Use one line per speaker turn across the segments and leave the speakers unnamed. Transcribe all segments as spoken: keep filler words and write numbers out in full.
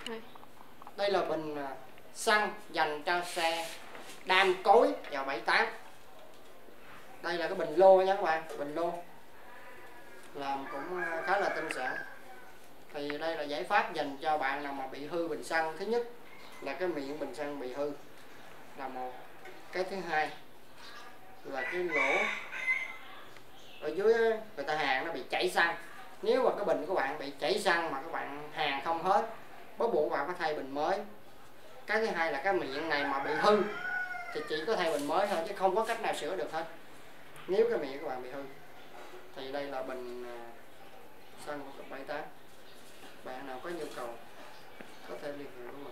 Đây là bình xăng dành cho xe đam cối vào bảy tám. Đây là cái bình lô nha các bạn, bình lô làm cũng khá là tinh xảo. Thì đây là giải pháp dành cho bạn nào mà bị hư bình xăng. Thứ nhất là cái miệng bình xăng bị hư là một. Cái thứ hai là cái lỗ ở dưới người ta hàn nó bị chảy xăng. Nếu mà cái bình của bạn bị chảy xăng mà các bạn hàn không hết, bắt buộc bạn có thay bình mới. Cái thứ hai là cái miệng này mà bị hư thì chỉ có thay bình mới thôi, chứ không có cách nào sửa được hết nếu cái miệng của bạn bị hư. Thì đây là bình xăng của bảy tám. Bạn nào có nhu cầu có thể liên hệ với mình.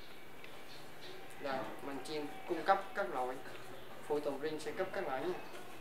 Là mình chuyên cung cấp các loại phụ tùng riêng, sẽ cấp các loại nhé.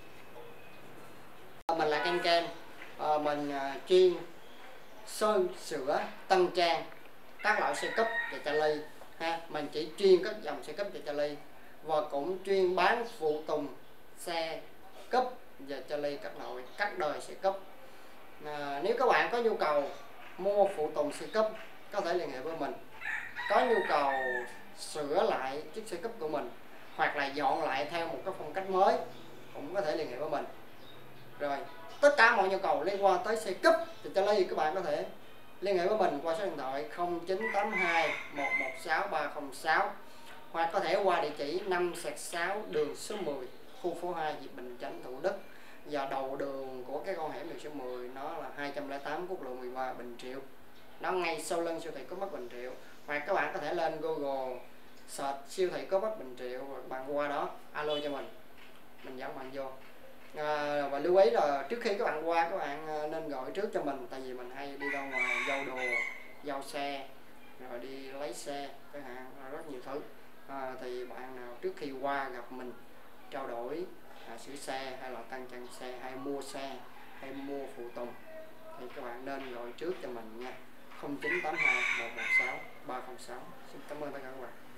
Mình là Ken Ken, à, mình à, chuyên sơn sửa tân trang các loại xe cấp và cha ly ha. Mình chỉ chuyên các dòng xe cấp và cha ly, và cũng chuyên bán phụ tùng xe cấp và cha ly các loại các đời xe cấp. À, nếu các bạn có nhu cầu mua phụ tùng xe cấp có thể liên hệ với mình. Có nhu cầu sửa lại chiếc xe cấp của mình hoặc là dọn lại theo một cái phong cách mới cũng có thể liên hệ với mình. Rồi tất cả mọi nhu cầu liên quan tới xe cấp thì cho ly các bạn có thể liên hệ với mình qua số điện thoại không chín tám hai một một sáu ba không sáu, hoặc có thể qua địa chỉ năm sáu đường số mười, khu phố hai, Diệp Bình Chánh, Thủ Đức. Và đầu đường của cái con hẻm đường số mười nó là hai trăm lẻ tám quốc lộ mười ba, Bình Triệu. Nó ngay sau lưng siêu thị Có Mắt Bình Triệu. Hoặc các bạn có thể lên Google search siêu thị Có Mắt Bình Triệu, và bạn qua đó alo cho mình, mình dẫn bạn vô. À, và lưu ý là trước khi các bạn qua, các bạn nên gọi trước cho mình, tại vì mình hay đi ra ngoài giao đồ, giao xe, rồi đi lấy xe chẳng hạn, rất nhiều thứ. À, thì bạn nào trước khi qua gặp mình trao đổi à, sửa xe hay là tăng trang xe hay mua xe hay mua phụ tùng thì các bạn nên gọi trước cho mình nha. không chín tám hai một một sáu ba không sáu. Xin cảm ơn tất cả các bạn.